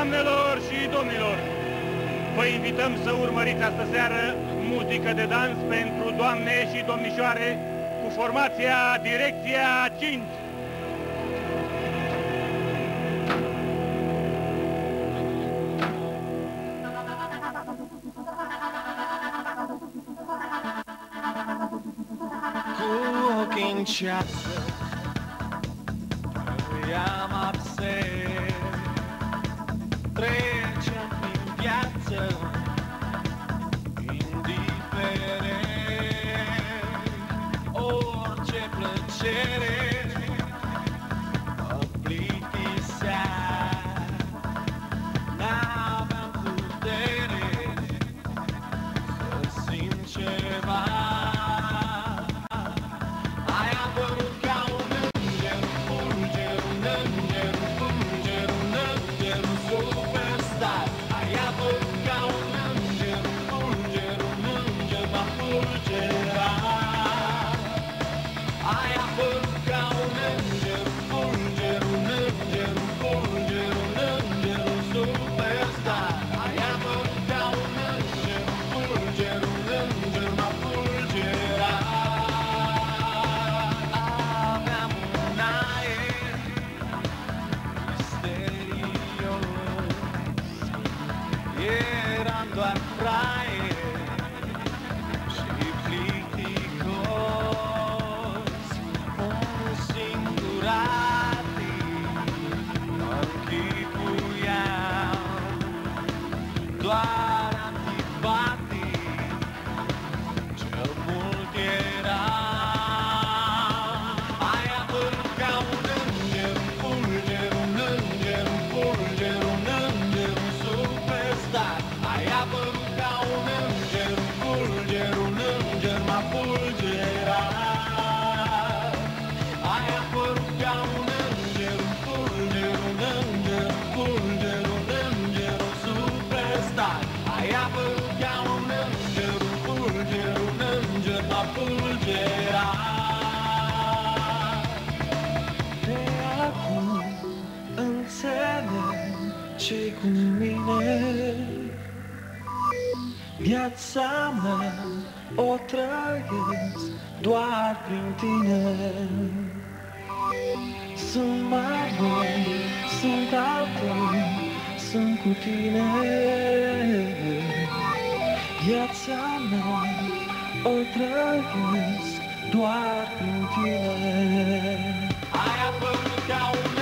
Doamnelor și domnilor, vă invităm să urmăriți astă seară muzică de dans pentru doamne și domnișoare cu formația Direcția 5. Cu ochii în ceață i-am absent, trecem prin viață indiferent, orice plăcere mă plictisea, n-aveam putere să simt ceva. Eram doar fraier și plicticos, un singur ating închipuiam, doar antipatic, cel mult eram. Ai apărut ca un înger, un fulger, un înger, un fulger, un înger, un superstar. Ai apărut ca un înger, un fulger, un înger m-a fulgerat. Ai apărut ca un înger, un fulger, un înger, un fulger, un înger, un superstar. Ai apărut ca un înger, un fulger, un înger m-a fulgerat. De acum înțeleg ce-i cu mine. Viața mea o trăiesc doar prin tine. Sunt mai bun, sunt al tău, sunt cu tine. Viața mea o trăiesc doar prin tine. Ai apărut ca un